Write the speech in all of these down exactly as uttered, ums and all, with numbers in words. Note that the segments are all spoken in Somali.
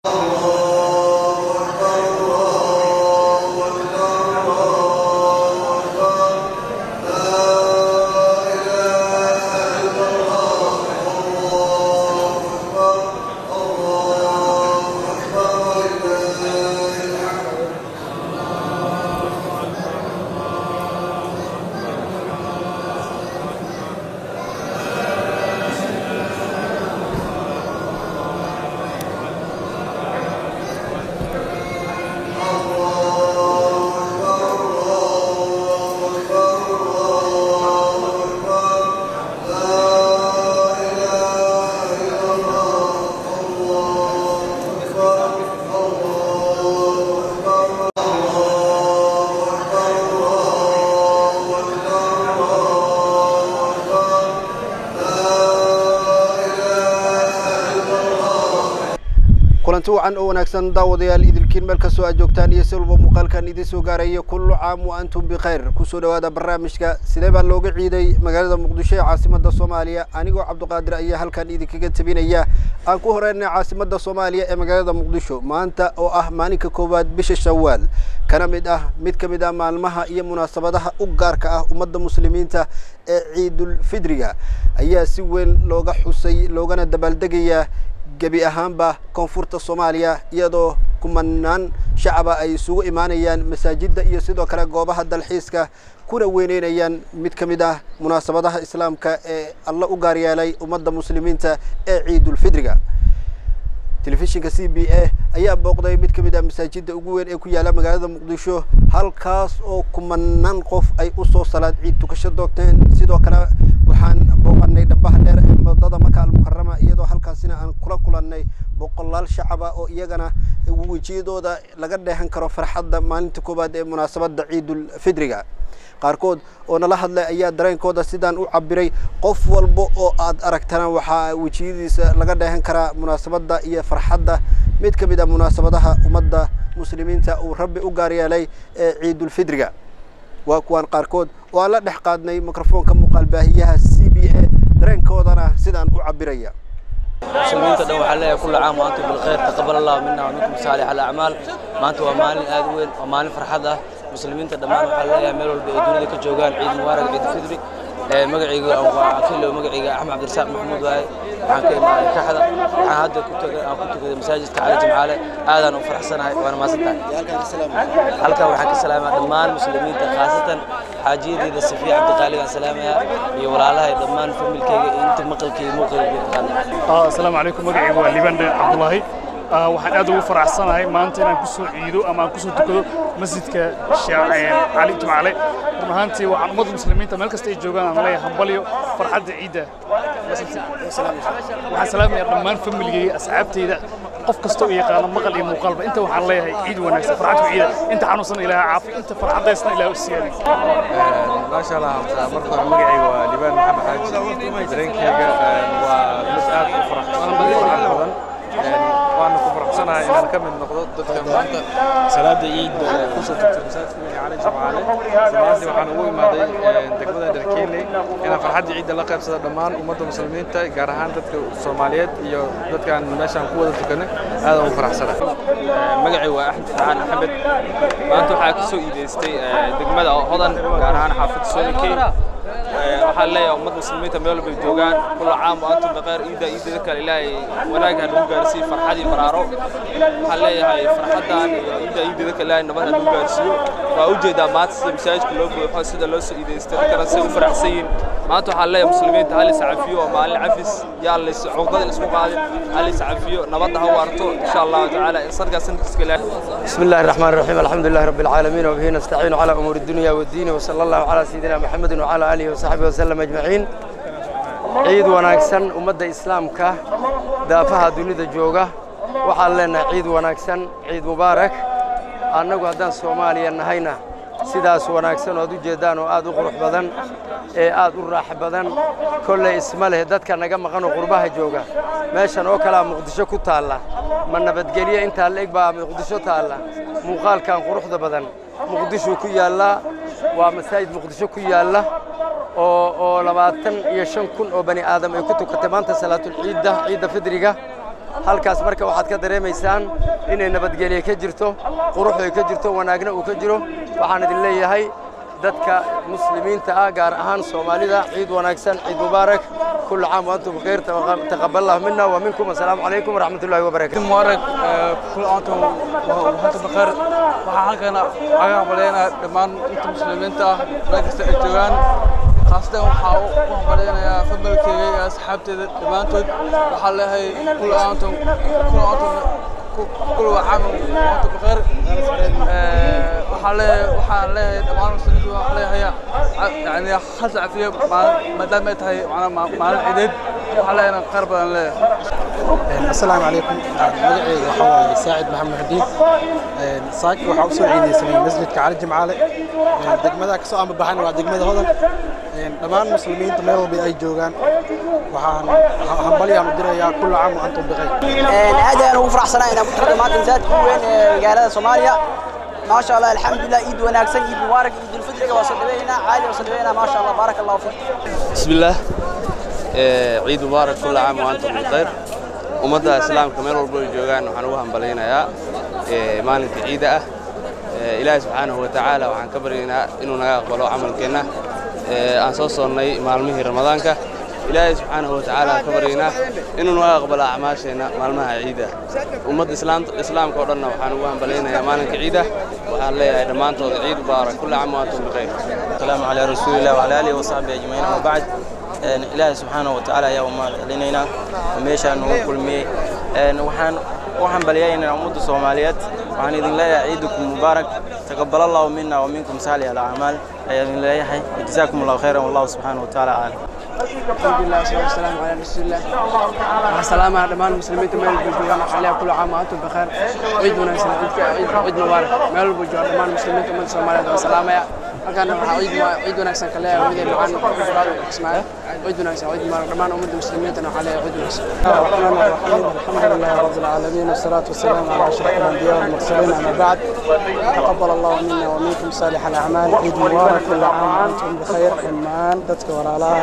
kulanti wacan oo wanaagsan daawadayaal idilkiin meel ka soo joogtaan iyo silba muuqaalkan idin soo gaarayo kullu caam wa antum bi khayr ku soo dhawaada barnaamijka sidee baa looga ciiday magaalada Muqdisho ee caasimadda Soomaaliya anigoo Cabduqaadir ayaa halkan idinkaga tabinaya aan ku horeynay caasimadda Soomaaliya ee magaalada Muqdisho maanta oo ah maalinka koowaad bisha Shawaal kana mid ah mid ka mid ah maalmaha iyo munaasabadaha u gaarka ah ummadda muslimiinta ee Ciidul Fidriga ayaa si weyn looga xusay loogana dabaaldegaya gabi ahaanba koonfurta Soomaaliya iyadoo kumanaan shacaba ay isugu imaanayaan masaajidda iyo sidoo kale goobaha dalxiiska kuna weyneynayaan mid ka mid ah munaasabadaha islaamka ee Allah u gaar yeelay ummadda muslimiinta ee Ciidul Fidriga telefishinka C B A ayaa booqday mid ka mid ah masaajidda ugu weyn ee ku yaala magaalada Muqdisho halkaas oo kumanaan qof ay u soo salaad ciid tukasho doogteen sidoo kale waxaan booqanay dhabaha dheer ee wadada Makka al-Mukarrama iyadoo halkaasina aan kula kulannay boqolaal shacab oo iyagana wajiyadooda laga dheehan karo farxadda maalinta koowaad ee munaasabadda Ciidul Fidriga qaarkood oo nala hadlay ayaa dareenkooda sidaan u cabiray qof walba oo aad aragtana waxa wajiyadiisa laga dheehan kara munaasabadda iyo farxadda mid ka mid ah munaasabadaha ummadda muslimiinta oo Rabbi u gaar yeelay ee Ciidul Fidriga waa kuwan qaarkood oo la dhex qaadnay mikrofoonka muuqaal baahiyaha C B A dareenkoodana sidaan u cabiraya muslimiinta dhan waxa leeyahay kullu caam wa antum bil khayr taqabbal Allah minna wa minkum salih al a'mal maanta waa maalin aad u weyn oo maalin farxad ah muslimiinta dhammaan waxa leeyahay meel walba ay dunida ka joogaan ciid mubarak ciid fidri ee magacayga waa kilo magacayga Axmed Cabdirasaaq Maxamuud waay waxaan ka imaaday kaxda waxaan hadda ku tagay aan ku tagay masaajidka Cali Jimcaale aadan u faraxsanahay waana maasantahay halka waxaan ka salaamaa dhammaan muslimiinta khaasatan xaajiyada Safiya Cabdiqaali aan salaamaya iyo walaalahay dhammaan familkayga inta maqalkayga muuqaalka yaqaan assalaamu alaykum magacayga waa Liban Cabdullaahi waxaan aad ugu faraxsanahay maanta inaan ku soo ciido ama aan ku soo tukado masjidka Cali Jimcaale rumaantii waxaan ummadda muslimiinta meel kasta ay joogaan aan leeyahay hambalyo farxadda ciida waxaan salaamayaa dhammaan familkayga asxaabtayda qof kasta oo yaqaan maqal iyo muuqaalba inta waxaan leeyahay ciid wanaagsan farxad ciida inta xanuunsan ilaahay caafi inta farxadaysna ilaahay u siiyay ma sha Allah marka magacayga waa Liban Maxamed Xaaji dareenkayga waa mid aad u faraxsan badan waan ku faraxsanahay inaan ka mid noqdo dadka maanta salaada ciid ku soo tagtay masaajidka Cali Jimcaale sababtii waxaan ugu imaaday degmada Darkeele inaan farxadda ciid la qaybsado dhammaan ummadda muslimiinta gaar ahaan dadka Soomaaliyeed iyo dadkan meeshan ku wada tukanay aad ugu faraxsanahay magacayga waa Axmed Faan Axmed maanta waxaa ka soo iideystay degmada Hodan gaar ahaan xaafadda Soonikeyn waxaan leeyahay ummadda muslimiinta meel walba joogaan kullu caam wa antum bi khayr ciida ciidada kale ilaahay wanaagga nagu gaarsiiyo farxad iyo baraaro waxaan leeyahay farxadan iyo ciida ciidada kale ilaahay nabad nagu gaarsiiyo waa u jeedaa maanta sida masaajidka loo buuxo sida loo soo iideystay kana si u faraxsan yihiin maanta waxaan leeyahay muslimiinta hal iscafiyo oo maalin cafis yaa la iscuqdada isku qaadin hal iscafiyo nabadda ha waarto insha Allah ta'ala sanadka sanadkiisa ilaahay bismillahir rahmanir rahim alhamdulillahi rabbil alamin wa bihi nasta'inu ala umuri dunya wad din wa sallallahu ala sayyidina muhammadin wa ala alihi وصحبه وسلم أجمعين عيد وناكسن ومدة إسلامك دافها دنيا جوجا وحلنا عيد وناكسن عيد مبارك أنا قدام سوماليا نهينا سيداس وناكسن ودو جدان وآدو قرح بدن آدو راح بدن كل اسمه هدات كان نجمع قانو قربها جوجا ماشان وكلا مقدسو كتالا من نبتجليه أنت عليك بقى مقدسو تالا مقال كان قرح بدن مقدسو كيالا ومساجد مقدسو كيالا oo labaatan iyo shan kun oo bani aadam ay ku tukatay maanta salaatul ciida ciida fidriga halkaas marka waxaad ka dareemaysaan inay nabadgelyo ka jirto qurux ay ka jirto wanaagna uu ka jiro waxaan idin leeyahay dadka muslimiinta ah gaar ahaan Soomaalida ciid wanaagsan ciid mubaarak كل عام وأنتم بخير تقبل الله منا ومنكم السلام عليكم ورحمة الله وبركاته مبارك كل عام وأنتم بخير وحقنا عيا بلينا دمان أنتم مسلمين تا رئيس الجوان خاصة وحاو بلينا يا فضل كي يا أصحابتي دمان تود وحلا هي كل عام كل عام كل عام وأنتم بخير وحلا وحلا دمان مسلمين وحلا هي يعني خلص فيه ما دامت هي معنا مع العيد وحلا أنا قرب له السلام عليكم مجيء وحوالي ساعد محمد حديد صاك وحوصل عيدي سمي مسجد كعلي جمعالي دقمدا كسو أم بحنا ودقمدا هذا دمان مسلمين تمروا بأي جوجان وحن هنبلي عم الدنيا كل عام وأنتم بخير. هذا أنا وفرح سنة أنا كنت ما تنسى وين رجال صوماليا ما شاء الله الحمد لله عيد وناكسن عيد مبارك عيد الفطر وصل بينا عادي وصل بينا ما شاء الله بارك الله فيك. بسم الله عيد مبارك كل عام وأنتم بخير. ومدى الإسلام كمان والبول جوجان وحنوهم بلينا يا مالك عيدة إلهي سبحانه وتعالى وعن كبرنا إنه نقبلوا عمل كنا أنصصنا معلمه رمضان ك إلهي سبحانه وتعالى كبرنا إنه نقبل أعماشنا معلمها عيدة ومدى الإسلام الإسلام كورنا وحنوهم بلينا يا مالك عيدة وحن لي دمان عيد مبارك كل عام وأنتم بخير. السلام على رسول الله وعلى آله وصحبه أجمعين وبعد إلهي سبحانه وتعالى يوم علينا وميشا نقول مي وحن وحن بلينا عمود الصوماليات وحن إذن الله عيدكم مبارك تقبل الله منا ومنكم صالح الأعمال إذن الله يحيي جزاكم الله خيرا والله سبحانه وتعالى أعلم. الحمد لله والصلاة والسلام على رسول الله. السلام على دمان المسلمين تمام بالجوان عليها كل عام وأنتم بخير. عيد وناس عيد عيد مبارك. مال بالجوان دمان المسلمين تمام الصوماليات والسلام يا. كان عيد عيد وناس كلاه عيد معان اسمه عيد وناس عيد مبارك دمان أمة المسلمين تنا عليها عيد وناس. الحمد لله رب العالمين والصلاة والسلام على أشرف الأنبياء والمرسلين أما بعد تقبل الله منا ومنكم صالح الأعمال عيد مبارك كل عام وأنتم بخير إيمان تذكر ولا لا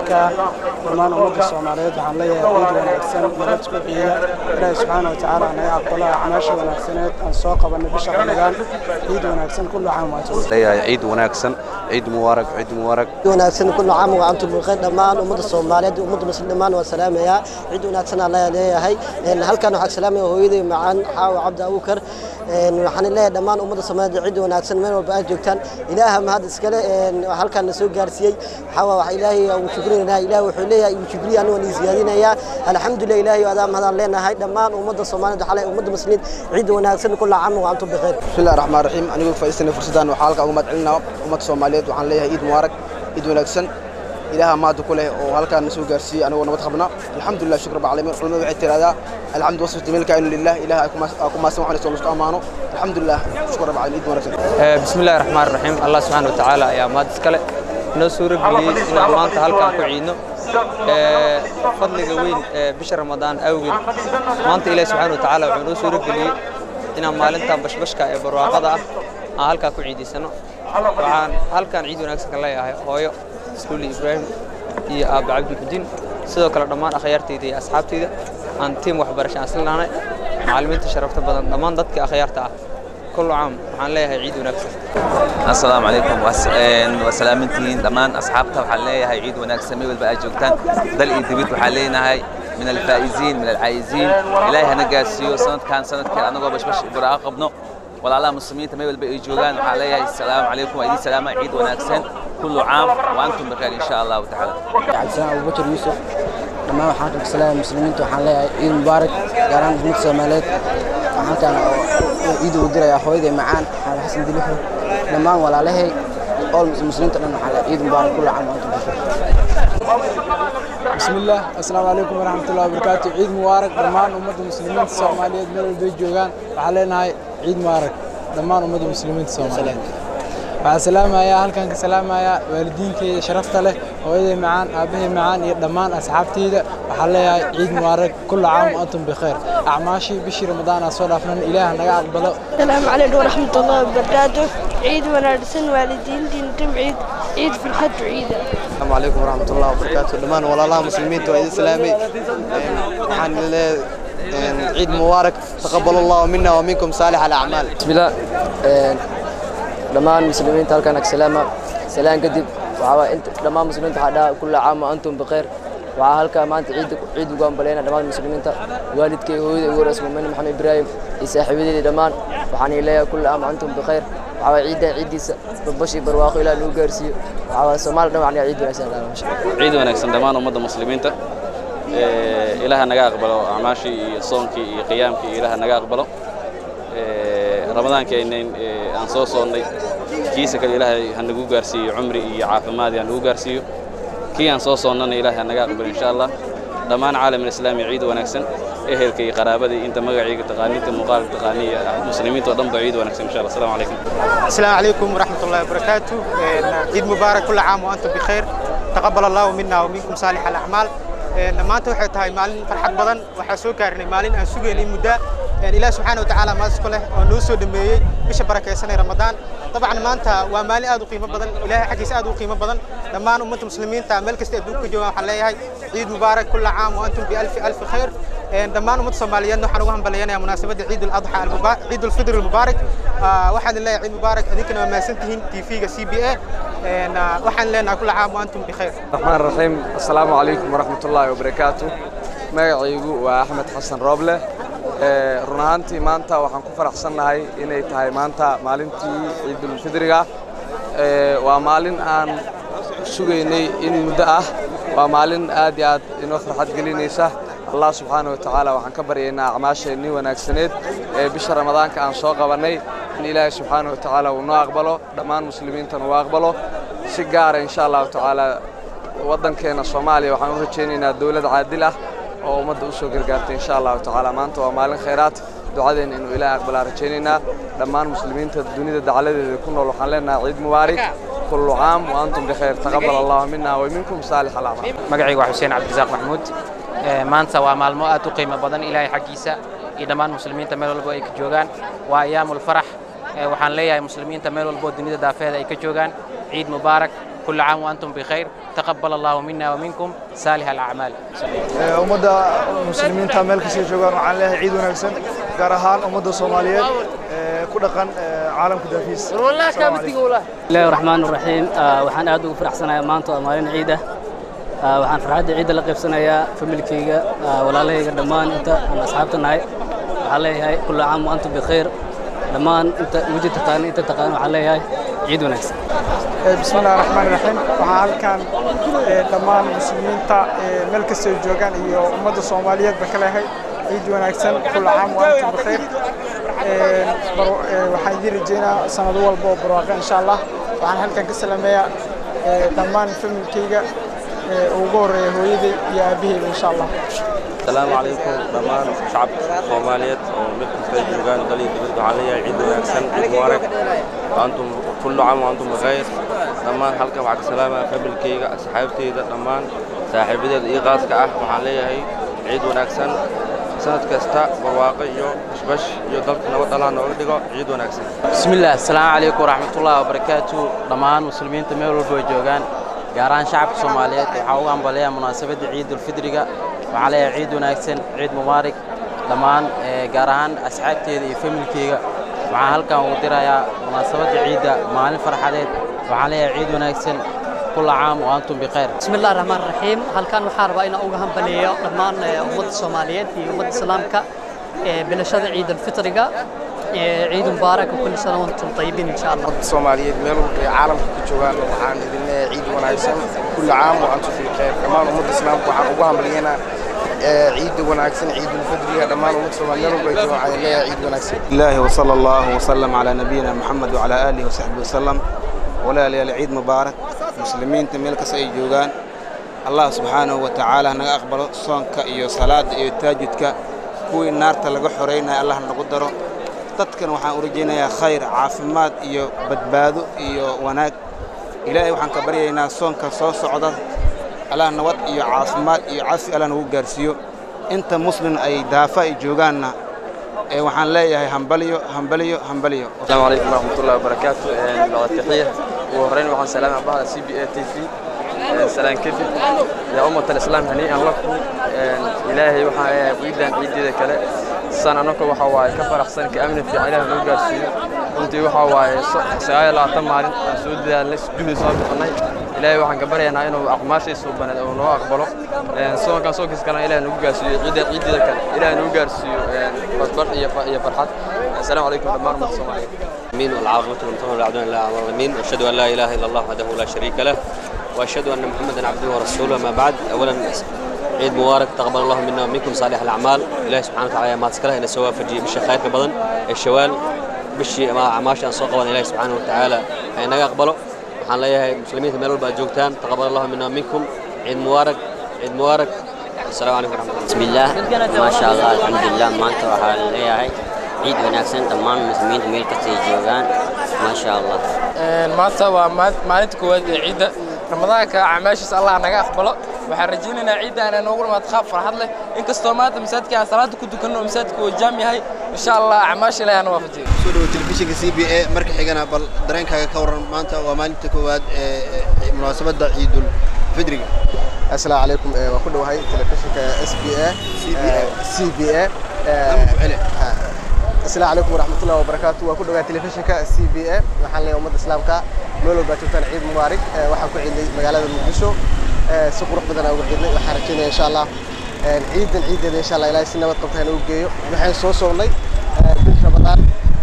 دمان أمة الصوماليات وحن ليها عيد وناكسن نبتكو فيها إلهي سبحانه وتعالى أن يقبل أعماش وناكسنات أن سوق بنبي شهر رمضان عيد وناكسن كل عام وأنتم ليها عيد وناكسن عيد مبارك عيد مبارك وناكسن كل عام وأنتم بخير دمان أمة الصوماليات وأمة المسلمين والسلام يا عيد وناكسن الله ليها هي هل كانوا حق سلامي وهويدي معان حاو عبد أبوكر وحن الله دمان أمة الصوماليات عيد وناكسن من وبقى جوكتان إلههم هذا السكلة هل كان نسوق جارسيا حاو إلهي وشكرنا إلهي وحليه وشكري أنا ونزيادين يا الحمد لله إلهي وأدام هذا لنا هاي دمان أمة الصوماليات وحلا أمة المسلمين عيد وناكسن كل عام وأنتم بخير. بسم الله الرحمن الرحيم أنا يوفى إستنا فرصدان وحالك أمة علنا أمة الصوماليات وحن ليها عيد مبارك عيد وناكسن إلها ما دكله وهالك نسوق جرسي أنا ونبت خبنا الحمد لله شكر رب العالمين علماء بعد هذا الحمد وصفت ملك إن لله إله أكون أكون ما سمعنا سوى مستأمانه الحمد لله شكر رب العالمين بسم الله الرحمن الرحيم الله سبحانه وتعالى يا ما تسكله نسور بلي إن أمانة هالك كعينه فضل جوين بشهر رمضان أوجد ما أنت إله سبحانه وتعالى ونسور بلي إن أمالنتا بش بش كأبروا قضاء هالك كعيدي سنة وعن هالك عيد ونكسك الله يا هاي سكول إبراهيم يا أبو عبد الدين سيدو كلا دمان أخيارتي دي أصحابتي دي عن تيم وحبرش أصلنا أنا معلمين تشرفت بدن دمان ضدك أخيارتها كل عام عن لها عيد ونكسة. السلام عليكم وسلامتين دمان أصحابتها وحليها عيد ونكسة ميول بقى جوكتان دل إيدبيت وحلينا هاي من الفائزين من العايزين إلهي هنجاسيو سنة كان سنة كان أنا قبش بش براقبنا ولا على مسلمين تميل بقى جوكان وحليها السلام عليكم وعيد السلام عيد ونكسة كل عام وأنتم بخير إن شاء الله تعالى. عبد السلام أبو بكر يوسف لما حاكم السلام المسلمين وحليها عيد مبارك قارن أمة الصوماليات وحتى عيد ودرا يا أخوي معان على حسن دليفه لما ولا له أول المسلمين تلنا على عيد مبارك كل عام وأنتم بخير. بسم الله السلام عليكم ورحمة الله وبركاته عيد مبارك دمان أمة المسلمين الصوماليات من البيت جوجان وحلينا عيد مبارك دمان أمة المسلمين الصوماليات. بعد سلامة يا هل كان سلامة يا والدين كي شرفت له وإذا معان أبيه معان دمان أصحابتي ده وحليها عيد مبارك كل عام وأنتم بخير. أعماشي بشي رمضان أصلا فنان إله نجا أقبله. السلام عليكم ورحمة الله وبركاته عيد ونرسل والدين دين عيد عيد في الحج عيد. السلام عليكم ورحمة الله وبركاته دمان ولا الله مسلمين توعيد إسلامي عن عيد مبارك تقبل الله منا ومنكم صالح الأعمال. بسم الله دمان مسلمين تلقى سلامة سلام قدب وعوا أنت دمان مسلمين هذا كل عام وأنتم بخير وعهلك ما أنت عيد عيد وقام بلينا دمان مسلمين والدك هو ورسم من محمد إبراهيم يسحبي دمان وحني ليه كل عام وأنتم بخير وعوا عيد عيد ببشي برواق إلى لوجرسي وعوا سمال دمان عيد ونكسن عيد ونكسن دمان ومد مسلمين تا إله نجا قبله عماشي صونكي قيامكي إله نجا قبله رمضان كأنين أنصار صوني كيسك الإله هنجو جرسي عمري عافمادي هنجو جرسي كي أنصار صوننا إله نجا قبل إن شاء الله دمان عالم الإسلام عيد ونكسن إهل كي قرابة أنت مجاعي تقاني تمقال تقاني مسلمين تضم بعيد ونكسن إن شاء الله السلام عليكم. السلام عليكم ورحمة الله وبركاته. عيد مبارك كل عام وأنتم بخير تقبل الله منا ومنكم صالح الأعمال. maanta waxay tahay maalin farxad badan waxa soo gaarnay maalin aan sugeynay muddo ilaahay subhanahu wa ta'ala maasku leh oo noo soo dhameeyay bisha barakeysan ee Ramadaan طبعا maanta waa maalin aad u qiimo badan ilaahay xaqiisa aad u qiimo badan dhammaan ummadda muslimiinta meel kasta adduunka jooga waxaan leeyahay ciid mubaarak kull caam wa antum bi alf alf khair dhammaan ummadda Soomaaliyeed waxaan ugu hambalyeynaa munaasabada ciid al-adha al-mubaarak ciid al-fitr al-mubaarak waxaan leeyahay ciid mubaarak adinkana waa maasantihiin T V-ga C B A waxaan leenahay kull caam wa antum bi khair. الرحمن الرحيم السلام عليكم ورحمة الله وبركاته. magacaygu waa Axmed Xasan Rooble run ahaantii maanta waxaan ku faraxsanahay inay tahay maanta maalintii Ciidul Fidriga waa maalin aan sugeynay in muddo ah waa maalin aad iyo aad inoo farxad gelinaysa Allah subhanahu wa ta'ala waxaan ka baryaynaa acmaasheenii wanaagsaneed ee bisha Ramadaanka aan soo qabanay in Ilaahay subhanahu wa ta'ala uu noo aqbalo dhammaan muslimiintana uu aqbalo si gaar ah insha Allah ta'ala waddankeena Soomaaliya waxaan u rajaynaynaa dawlad caadil ah oo ummadda u soo gargaartay insha Allah ta'ala maanta waa maalin khayraad ducadeen inuu Ilaahay aqbala rajaynaynaa dhammaan muslimiinta dunida dacaladeeda ku nool waxaan leenahay ciid mubaarak kullu caam wa antum bi khayr taqabbal Allah minna wa minkum salih al-a'mal. magacaygu waa Xuseen Cabdirasaaq Maxmuud maanta waa maalmo aad u qiimo badan Ilaahay xaqiisa iyo dhammaan muslimiinta meel walba ay ka joogaan waa ayaamul farax waxaan leeyahay muslimiinta meel walba dunida daafeeda ay ka joogaan ciid mubaarak كل عام وأنتم بخير تقبل الله منا ومنكم صالح الأعمال. أمدا مسلمين تعمل كسي جوان وعليه عيد ونكسن قرهان أمدا الصوماليات كل قن عالم كدافيس. والله كم تقوله. بسم الله الرحمن الرحيم وحن أدو فرح سنة مانتو أمارين عيدة وحن فرح عيد لقب سنة يا فملكية ولا ليه قدمان أنت أصحابنا هاي عليه هاي كل عام وأنتم بخير دمان أنت وجد تقاني أنت تقاني عليه هاي عيد ونكسن. بسم الله الرحمن الرحيم waxaan halkan dhammaan muslimiinta meel kasta joogan iyo ummadda Soomaaliyeed ba kala hay ciid wanaagsan kul caam wa antum bikhair waxaan jirjeena sanad walba barwaaqo insha Allah waxaan halkan ka salaameeyaa dhammaan familkayga ugu horeeya hooyaday iyo aabahayga insha Allah. السلام عليكم دمان شعب الصوماليات وملك جوجان دليل دليل عليا عيد ونكسن مبارك وأنتم كل عام وأنتم بخير دمان حلقة معك سلامة قبل كيجا صحابتي دمان صاحبتي الإيقاظ كأح وعليا هي عيد ونكسن سنة كستا برواقي يو بش يو دلك نوت الله نولدكو عيد ونكسن. بسم الله السلام عليكم ورحمة الله وبركاته دمان مسلمين تميلوا بوجوجان جاران شعب الصوماليات وحاول بليا مناسبة عيد الفطر وعليه عيد ونكسن عيد مبارك دمان جاران أسعدتي فملكيga waxaan halkan u dirayaa munaasabada ciida maalin farxadeed وعليه عيد ونكسن كل عام وأنتم بخير. بسم الله الرحمن الرحيم halkan waxaan rabaa inaan uga hambaliyo dhammaan ummadda Soomaaliyeed iyo ummadda Islaamka bilashada ciid al-fitriga ciid mubaarak كل سنة وأنتم طيبين إن شاء الله. الصوماليين meel walba caalamka ka joogaan waxaan idin leeyahay ciid wanaagsan كل عام وأنتم بخير كمان ummadda Islaamka waxaan uga hambaliyana عيد ونكسن عيد الفطر دمان ummadda Soomaaliyeed walba waxaan leeyahay ciid wanaagsan. الله وصلى الله وسلم على نبينا محمد وعلى آله وصحبه وسلم ولا ليال عيد مبارك مسلمين تميل كسي جوجان الله سبحانه وتعالى نجا أقبل صونك إيو صلاة إيو تاجدك كوي النار تلقى حرينا الله نقدره تذكر وحن أرجينا يا خير عافمات إيو بدبادو إيو وناك إلهي وحن كبرينا صونك صوص عضل الله نوات إيو عافمات إيو عافي الله نقول جرسيو أنت مسلم أي دافع جوجاننا waxaan leeyahay hambaliyo hambaliyo hambaliyo. السلام عليكم ورحمة الله وبركاته. بعد تحية وهرين وعن سلام بعض سي بي إيه تي في سلام كذب يا أمة الإسلام هنيئا لكم إلهي وحنا ويدان عيد كله سنة نكو وحواي كفر أحسن كأمن في عيله نوجرسي أنت وحواي سعي لا تمارين سود ليس جهد صار بخناي إلهي وحنا كبري أنا إنه أقماشي سوبنا أو نوع أقبله سواء كان سوق كان إلهي نوجرسي عيد عيد كله إلهي نوجرسي فرح يا فرحات السلام عليكم ورحمة الله وبركاته. مين والعاقبة والمنتهى والعدوان إلا على الظالمين وأشهد أن لا إله إلا الله وحده لا شريك له وأشهد أن محمدا عبده ورسوله ما بعد أولا عيد مبارك تقبل الله منا ومنكم صالح الأعمال إلهي سبحانه وتعالى ما تسكره إن سوى فرجي بش خير كبدن الشوال بش ما عماش أن سوق إلهي سبحانه وتعالى أن يقبله وحنا ليه مسلمين تملوا الباجوكتان تقبل الله منا ومنكم عيد مبارك عيد مبارك السلام عليكم ورحمة الله. بسم الله ما شاء الله الحمد لله ما أنت وحال ليه عيد وناكسن تمام مسلمين تميل كتير جوجان ما شاء الله. ما توا ما ما نتكو عيد رمضان كعماشيس الله نجا أقبله وحرجينا عيد أنا نقول ما تخاف فرح الله إنك استومات مساتك على صلاة كنت كنا مساتك وجامي هاي إن شاء الله عماشي لا أنا وافدي. سوري تلفزيون سي بي إيه مركز حجنا بل درين كاكورن ما أنت وما نتكو مناسبة عيد الفطر. السلام عليكم وكل وهاي تلفزيون اس بي إيه سي بي إيه السلام عليكم ورحمة الله وبركاته وكل وهاي تلفزيون سي بي إيه محل يوم الإسلام كا مولو باتوتان عيد مبارك وحكوا عيد مقالة المقدسو سقروح بدنا وحيدنا وحركينا إن شاء الله العيد العيد إن شاء الله إلى سنة وتقطعنا وجيو نحن صوصوني بنت رمضان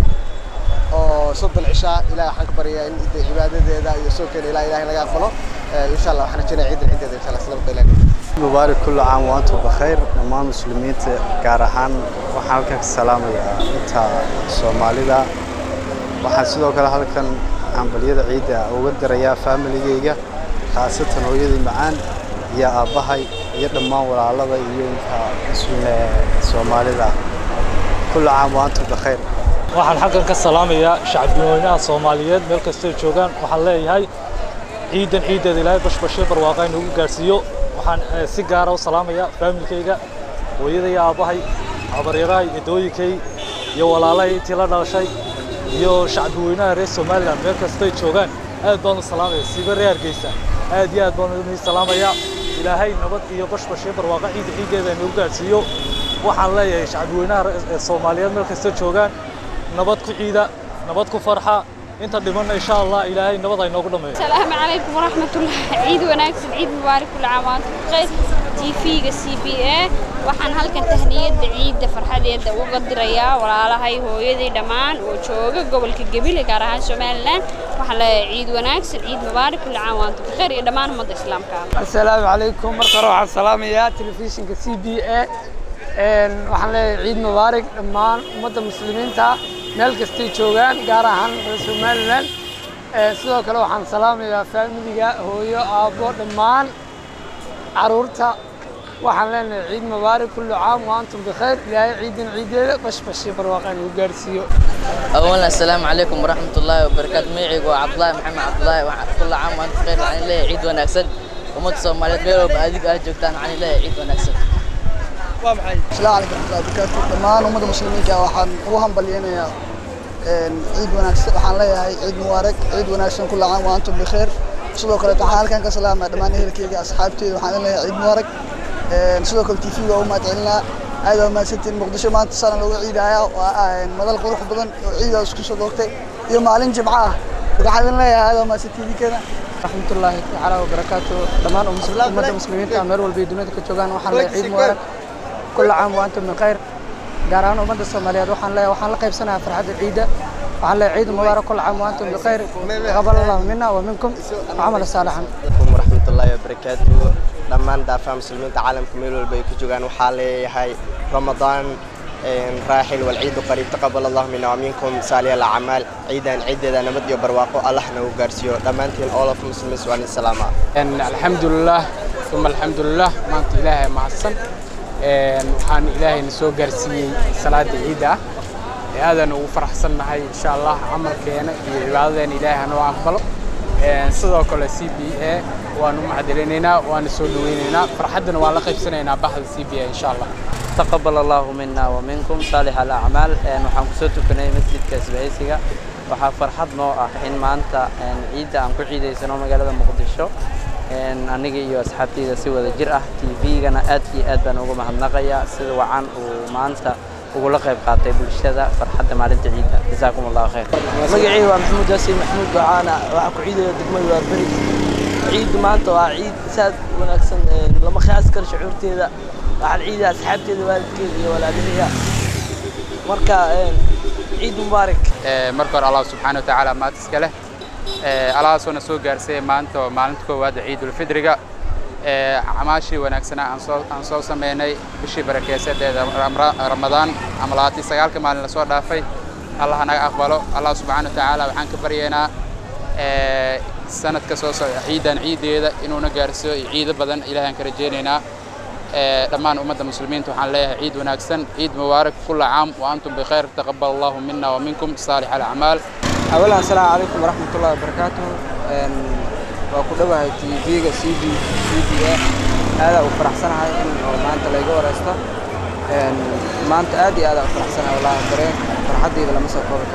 أو صد العشاء إلى حكبرية إن عبادة ذا يسوق إلى إله إلا يقبله إن شاء الله حركينا عيد العيد إن شاء الله سنة وتقطعنا مبارك كل عام وأنتم بخير نمان مسلمين كارهان وحالك السلام يا أنت سومالي دا وحسدوا كل هالكن عن بليد عيد وقدر يا فاميلي خاصة هويدي معان يا أباهي يا دمان ولا الله يوم كسمة سومالي دا كل عام وأنتم بخير. waxaan xaqan ka salaamayaa shacabweynaha Soomaaliyeed meel kasta oo joogan waxaan leeyahay ciidan ciideed ilaahay bashbashee barwaaqo inuu gaarsiiyo waxaan si gaar ah u salaamayaa familkayga hooyaday aabahay abareeray idooyinkay iyo walaalay intii la dhalashay iyo shacabweynaha reer Soomaaliland meel kasta oo joogan aad baan u salaamayaa si reer Hargeysa aad iyo aad baan u salaamayaa ilaahay nabad iyo bashbashee barwaaqo ciid ciideed inuu gaarsiiyo waxaan leeyahay shacabweynaha Soomaaliyeed meel kasta oo joogan نبض كعيدة نبض كفرحة أنت ضمننا إن شاء الله إلهي نبض أي نقول دمي. السلام عليكم ورحمة الله عيد وناكس عيد مبارك كل عام وأنتم بخير تي في سي بي إيه وحن هالكن تهنية عيد فرحة يد وقدر يا ولا هاي هو يدي دمان وشوقة قبل كجبيل كارهان شمالنا وحلا عيد وناكس عيد مبارك كل عام وأنتم بخير يا دمان مد إسلام كام. السلام عليكم مرة على السلام يا تلفزيون سي بي إيه وحلا عيد مبارك دمان مد المسلمين تا meel kastay joogaan gaar ahaan Soomaaliland sidoo kale waxaan salaamayaa family-ga hooyo aabo dhammaan caruurta waxaan leenahay ciid mubaarak kullu caam wa antum bikhair ilaahay ciidan ciideeda bash bash barwaaqan u gaarsiiyo أولا السلام عليكم ورحمة الله وبركاته معي وعبد الله محمد عبد الله كل عام وأنتم بخير عن الله عيد ونكسر ومد الصوماليات ميلو بهذيك أجوكتان عن الله عيد ونكسر السلام عليكم ورحمة الله وبركاته دمان ومد المسلمين waxaan ugu hambalyeynaya عيد وناكسن waxaan leeyahay ciid mubaarak ciid wanaagsan kullu caam wa antum bikhair sidoo kale waxaan halkan ka salaamayaa dhamaan ehelkayga asxaabteyda waxaan leeyahay ciid mubaarak sidoo kale T V-ga u mahadcelinaa aad oo mahadsantiin Muqdisho maanta sana looga ciidaya waa madal qurux badan oo ciidaha isku soo doogtay iyo maalin jimco ah waxaan leeyahay aad oo mahadsantiin kana رحمة الله تعالى وبركاته دمان ummadda muslimiinta meel walba dunida ka joogaan waxaan leeyahay ciid mubaarak kullu caam wa antum bikhair gaar ahaan ummadda Soomaaliyeed waxaan leeyahay waxaan la qaybsanayaa farxadda ciida waxaan leeyahay ciid mubaarak kullu caam wa antum bikhair taqabbal Allahu minna wa minkum amal saalihan ورحمة الله وبركاته دمان دافع مسلمين عالم كميل والبيك جوجان وحالي هاي رمضان راحل والعيد قريب تقبل الله منا ومنكم صالح الأعمال عيدا عيدا نمد يبرواقو الله نوغارسيو دمانتين all of مسلمين سوان السلامة الحمد لله ثم الحمد لله ما أنت إلهي محسن waxaan ilaahay na soo gaarsiiyay salaada ciida aadan ugu faraxsanahay insha Allah amalkeena iyo cibaadadeena ilaahay noo aqbalo sidoo kale C B A waan u mahadcelinaynaa waan soo dhaweynaynaa farxadana waan la qaybsanaynaa bahda C B A insha Allah تقبل الله منا ومنكم صالح الأعمال waxaan ku soo tukanay masjidka Isbaahaysiga waxa farxad noo ah in maanta ciida aan ku ciideysano magaalada Muqdisho aniga iyo asxaabteyda si wada jir ah TV-gana aad iyo aad baan ugu mahadnaqayaa sida wacan uu maanta ugu la qayb qaatay bulshada farxadda maalinta ciidda jazaakum allah khayr magacayga waa maxamuud yaasiin maxamuud ducaana waxa ku ciidaya degmada waa bari ciid maanta waa ciid saad wanaagsan lama qiyaas karo shucuurteeda waxaan ciidaa asxaabteeda waalidkeeda iyo walaalahayga marka ciid mubaarak marka hore allah subxaanahu wa tacaala maanta iska leh allahaasoo na soo gaarsiiyey maanta oo maalinta koowaad ciidul fidriga camaashii wanaagsanaa aan soo aan soo sameynay bishii barakeysadeeda ramadaan ama labaatan iyo sagaalka maalin la soo dhaafay allah naga aqbalo allah subxaanahu wa tacaala waxaan ka baryaynaa sanadka soo socda ciidan ciideeda inuuna gaarsiiyo ciido badan ilaahay aan ka rajaynaynaa dhammaan ummadda muslimiinta waxaan leeyahay ciid wanaagsan ciid mubaarak kulla caam wa antum bikhayr taqabbal allahu minna wa minkum saalix al-acmaal أولاً السلام عليكم ورحمة الله وبركاته وكلها تي في سي دي سي دي هذا وفرح سنة هاي إنه ما أنت لا يجوا راسته ما أنت عادي هذا وفرح سنة والله بري فرحتي إذا لمسه كورك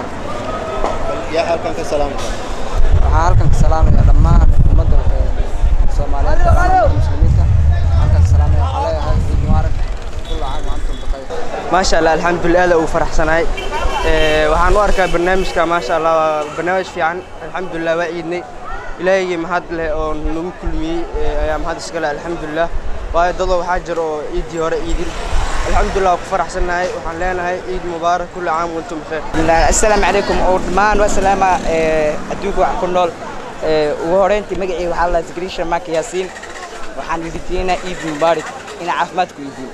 يا حال كان كسلام حال كان كسلام يا لما مدة الصوماليين المسلمين حال كان كسلام يا علي هاي المبارك كل عام وأنتم بخير ما شاء الله الحمد لله هذا وفرح سنة هاي waxaan u arkaa barnaamijka maasha Allah barnaamij fiican alxamdulillah waa ciidnay ilaahay mahad leh oo nagu kulmiyay ayaa mahad iska leh alxamdulillah waa dad waxa jiro oo ciidii hore ciidin alxamdulillah ku faraxsanahay waxaan leenahay ciid mubaarak kullu caam wa antum bikhair assalaamu calaykum oo dhamaan wa salaama adduunka wax ku nool ugu horeyntii magacayga waxaa la Zikriya Mark Yaasiin waxaan idinteena ciid mubaarak ina caafimaad ku idin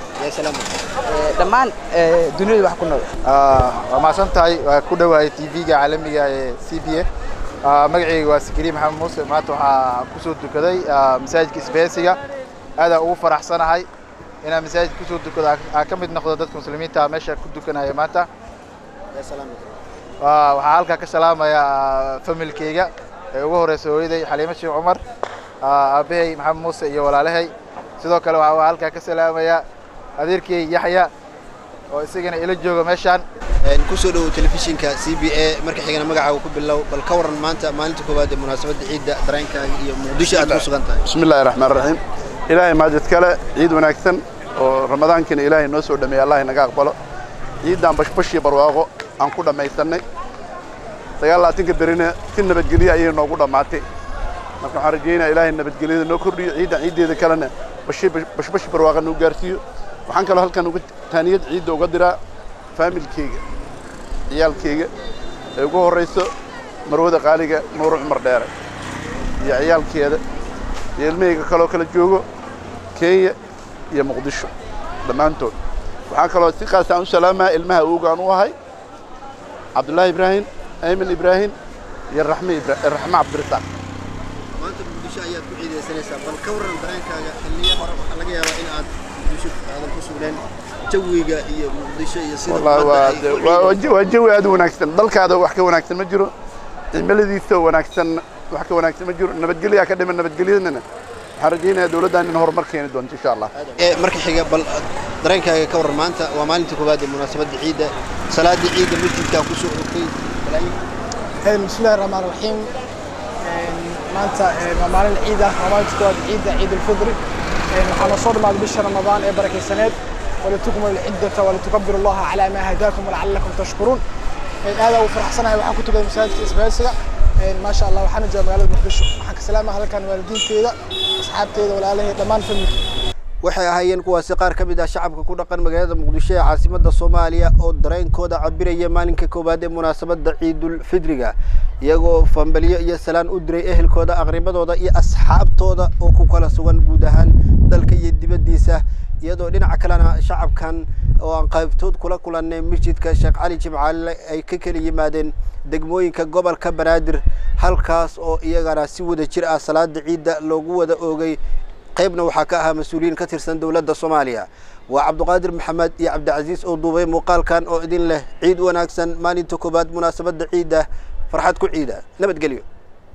dhammaan dunida wax ku nool waa maasantahay waa ku dhawaay TV-ga caalamiga ee C B A magacayga waa Zikriya Maxamed Muuse maanta waxaa ku soo dukaday masaajidka Isbeesiga aad ugu faraxsanahay inaan masaajid ku soo dukado aan ka mid noqdo dadka muslimiinta meesha ku dukanaya maanta waxaa halkaa ka salaamaya familkayga ee ugu horeysa hooyaday Xaliimo Sheekh Cumar aabahay Maxamed Muuse iyo walaalahay sidoo kale waxaa halkaa ka salaamaya adeerkay Yaxya oo isagana ila jooga meeshan ku soo dhaw telefishinka C B A marka xigana magacaaga ku bilow bal ka waran maanta maalinta koowaad ee munaasabada ciidda dareenkaaga iyo Muqdisho aad ku sugan tahay bismillaahir rahmaanir rahiim ilaahay maajid kale ciid wanaagsan oo ramadaankiina ilaahay noo soo dhameeyay allah inaga aqbalo ciidan bashbash iyo barwaaqo aan ku dhameysanay sagaalaatanka berina si nabadgelyo ayay noogu dhamaatay marka waxaan rajaynayaa ilaahay nabadgelyada noo kordhiyo ciidan ciideeda kalena bashbash barwaaqo noo gaarsiiyo waxaan kaloo halkan uga taaniyad ciidda uga diraa faamilkayga ciyaalkayga ee ugu horeyso marwada qaaliga nuur cumar dheere iyo ciyaalkeeda iyo ilmahayga kaloo kala joogo Kenya iyo Muqdisho dhammaantood waxaan kaloo si qaas ah u salaamaa ilmaha uugaan u ahay Cabdullaahi Ibraahim Ayman Ibraahim iyo Raxme Ibraahim Raxme Cabdirasaaq maanta Muqdisho ayaad ku ciideysanaysaa bal ka waran dareenkaaga xilliyo hore waxa laga yaabaa in aad هذا كسولين جويجا هي مقدشة يصير والله وجوي هذا وناكسن ضلك هذا وحكي وناكسن مجرو البلدي سو وناكسن وحكي وناكسن مجرو نبتقلي أكاديم نبتقلي لنا حرجينا دولة أن نهار مركين دون إن شاء الله مركي حاجة بل درينك كور مانتا ومالنتك بعد مناسبة عيدة صلاة عيدة مسجد كان كسول كي بسم الله الرحمن الرحيم مانتا مالن عيدة ومالنتك عيدة عيد الفطر waxaan soo dhamaad bisha Ramadaan ee barakeysaneed wala tukmul ciddata wala tukabbiru Allah ala ma hadaakum la'allakum tashkurun aad oo faraxsanahay waxaan ku tugay masaajidka Isbaaysiga ma sha Allah waxaan joogaa magaalada Muqdisho waxaan ka salaamahay halkan waalidiinteeda asxaabteeda walaalahay dhamaan familka waxay ahaayeen kuwaasi qaar ka mid ah shacabka ku dhaqan magaalada Muqdisho ee caasimadda Soomaaliya oo dareenkooda cabiraya maalinka koowaad ee munaasabadda Ciidul Fidriga iyagoo fambaliyo iyo salaan u diray ehelkooda aqribadooda iyo asxaabtooda oo ku kala sugan guud ahaan dalka iyo dibadiisa iyadoo dhinaca kalena shacabkan oo aan qaybtood kula kulanay masjidka Sheekh Cali Jimcaale ay ka kala yimaadeen degmooyinka gobolka Banaadir halkaas oo iyagana si wada jir ah salaada ciidda loogu wada oogay qaybna waxa ka ahaa mas'uuliyiin ka tirsan dawladda Soomaaliya waa Cabduqaadir Maxamed iyo Cabdicaziis oo duubay muuqaalkan oo idin leh ciid wanaagsan maalinta koobaad munaasabadda ciidda farxad ku ciida nabadgelyo